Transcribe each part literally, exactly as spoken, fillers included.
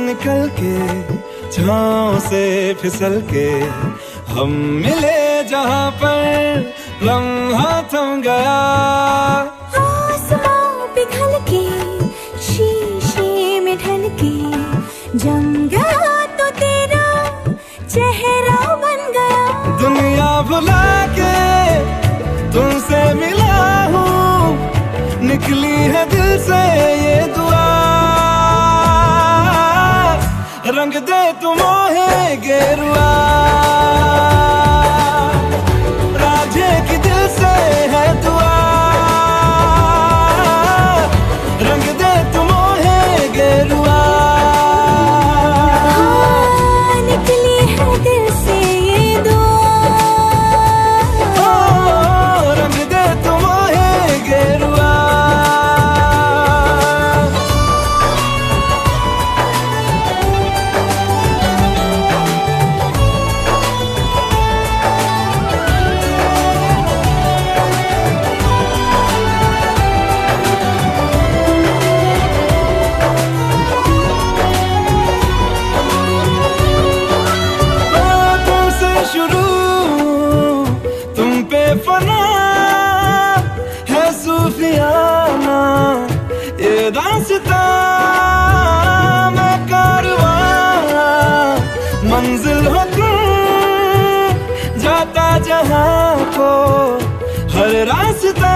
निकल के छाँव से फिसल के हम मिले जहाँ पर लम्हा थम गया। आसमां पिघल के शीशे में ढल के जम गया तो तेरा चेहरा बन गया। दुनिया भुला के तुमसे मिला हूँ, निकली है दिल से ये दुआ। रंग दे तुम मोहे गेरुआ, राजे की दिल से है दुआ। रंग दे तुम मोहे गेरुआ, हाँ, निकली है दिल से ये दुआ। ओ, रंग दे तुम मोहे गेरुआ। शुरू तुम पे फना है सूफियाना ये दास्तां, मैं कारवां मंजिल हो तुम, जाता जहाँ को हर रास्ता।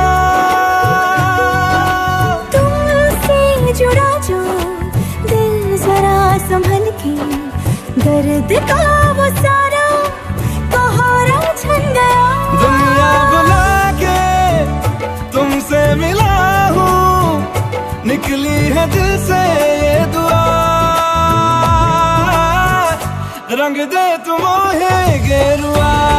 तुमसे जुड़ा जो दिल जरा संभल के, दर्द का वो सारा कोहरा छन गया। दुनिया बुला के तुमसे मिला हूँ, निकली है दिल से ये दुआ। रंग दे तुम मोहे गेरुआ।